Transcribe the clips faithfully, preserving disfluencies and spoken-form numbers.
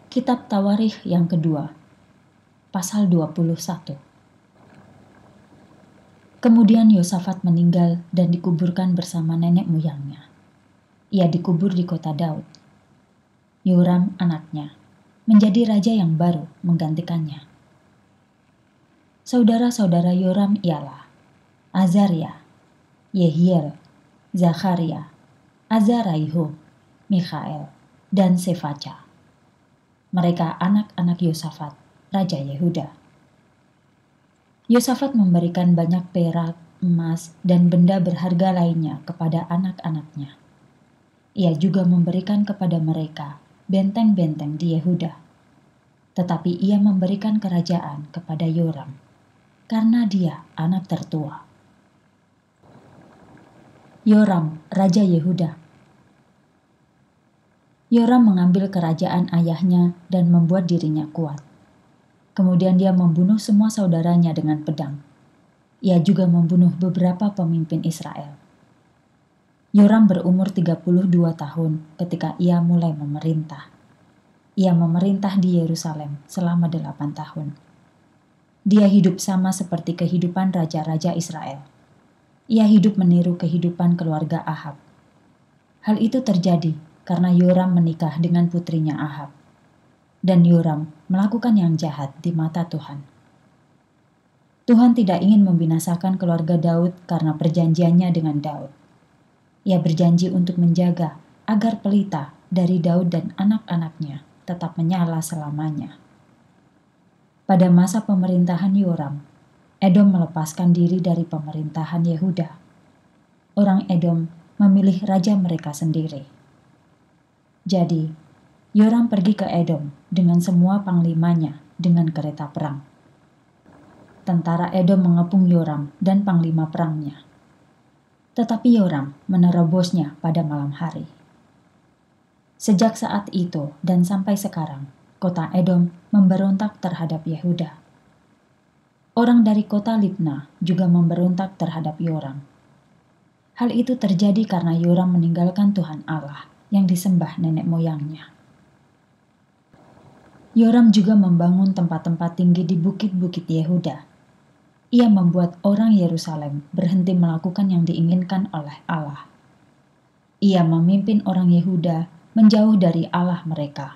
Kitab Tawarikh yang kedua, pasal dua puluh satu. Kemudian Yosafat meninggal dan dikuburkan bersama nenek moyangnya. Ia dikubur di kota Daud. Yoram anaknya menjadi raja yang baru menggantikannya. Saudara-saudara Yoram ialah Azaria, Yehiel, Zakharia, Azaraihu, Mikhael, dan Sefaca. Mereka anak-anak Yosafat, Raja Yehuda. Yosafat memberikan banyak perak, emas, dan benda berharga lainnya kepada anak-anaknya. Ia juga memberikan kepada mereka benteng-benteng di Yehuda. Tetapi ia memberikan kerajaan kepada Yoram, karena dia anak tertua. Yoram, Raja Yehuda. Yoram mengambil kerajaan ayahnya dan membuat dirinya kuat. Kemudian dia membunuh semua saudaranya dengan pedang. Ia juga membunuh beberapa pemimpin Israel. Yoram berumur tiga puluh dua tahun ketika ia mulai memerintah. Ia memerintah di Yerusalem selama delapan tahun. Dia hidup sama seperti kehidupan raja-raja Israel. Ia hidup meniru kehidupan keluarga Ahab. Hal itu terjadi karena Yoram menikah dengan putrinya Ahab. Dan Yoram melakukan yang jahat di mata Tuhan. Tuhan tidak ingin membinasakan keluarga Daud karena perjanjiannya dengan Daud. Ia berjanji untuk menjaga agar pelita dari Daud dan anak-anaknya tetap menyala selamanya. Pada masa pemerintahan Yoram, Edom melepaskan diri dari pemerintahan Yehuda. Orang Edom memilih raja mereka sendiri. Jadi, Yoram pergi ke Edom dengan semua panglimanya dengan kereta perang. Tentara Edom mengepung Yoram dan panglima perangnya. Tetapi Yoram menerobosnya pada malam hari. Sejak saat itu dan sampai sekarang, kota Edom memberontak terhadap Yehuda. Orang dari kota Libna juga memberontak terhadap Yoram. Hal itu terjadi karena Yoram meninggalkan Tuhan Allah yang disembah nenek moyangnya. Yoram juga membangun tempat-tempat tinggi di bukit-bukit Yehuda. Ia membuat orang Yerusalem berhenti melakukan yang diinginkan oleh Allah. Ia memimpin orang Yehuda menjauh dari Allah mereka.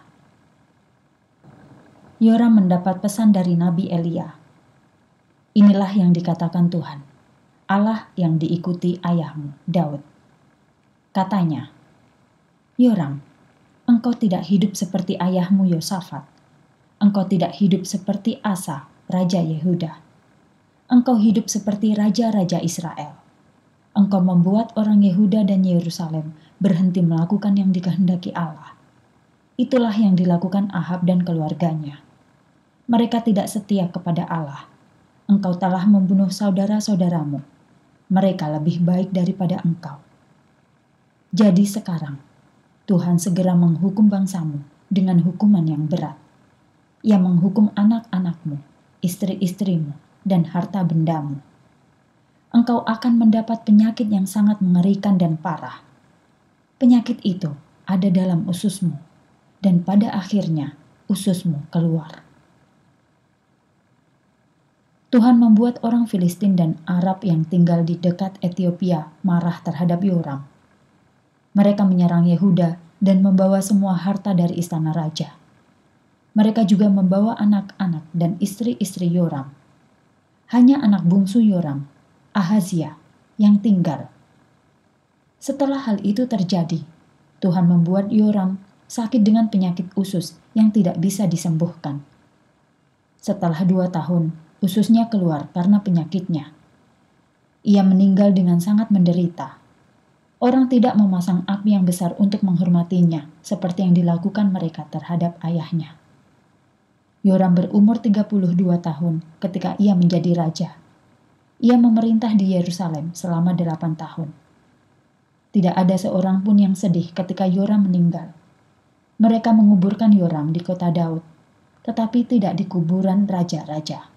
Yoram mendapat pesan dari Nabi Elia. Inilah yang dikatakan Tuhan, Allah yang diikuti ayahmu, Daud. Katanya, Yoram, engkau tidak hidup seperti ayahmu Yosafat. Engkau tidak hidup seperti Asa, Raja Yehuda. Engkau hidup seperti raja-raja Israel. Engkau membuat orang Yehuda dan Yerusalem berhenti melakukan yang dikehendaki Allah. Itulah yang dilakukan Ahab dan keluarganya. Mereka tidak setia kepada Allah. Engkau telah membunuh saudara-saudaramu. Mereka lebih baik daripada engkau. Jadi sekarang, Tuhan segera menghukum bangsamu dengan hukuman yang berat. Ia menghukum anak-anakmu, istri-istrimu, dan harta bendamu. Engkau akan mendapat penyakit yang sangat mengerikan dan parah. Penyakit itu ada dalam ususmu, dan pada akhirnya ususmu keluar. Tuhan membuat orang Filistin dan Arab yang tinggal di dekat Ethiopia marah terhadap Yoram. Mereka menyerang Yehuda dan membawa semua harta dari istana raja. Mereka juga membawa anak-anak dan istri-istri Yoram. Hanya anak bungsu Yoram, Ahazia, yang tinggal. Setelah hal itu terjadi, Tuhan membuat Yoram sakit dengan penyakit usus yang tidak bisa disembuhkan. Setelah dua tahun, ususnya keluar karena penyakitnya. Ia meninggal dengan sangat menderita. Orang tidak memasang api yang besar untuk menghormatinya, seperti yang dilakukan mereka terhadap ayahnya. Yoram berumur tiga puluh dua tahun ketika ia menjadi raja. Ia memerintah di Yerusalem selama delapan tahun. Tidak ada seorang pun yang sedih ketika Yoram meninggal. Mereka menguburkan Yoram di kota Daud, tetapi tidak di kuburan raja-raja.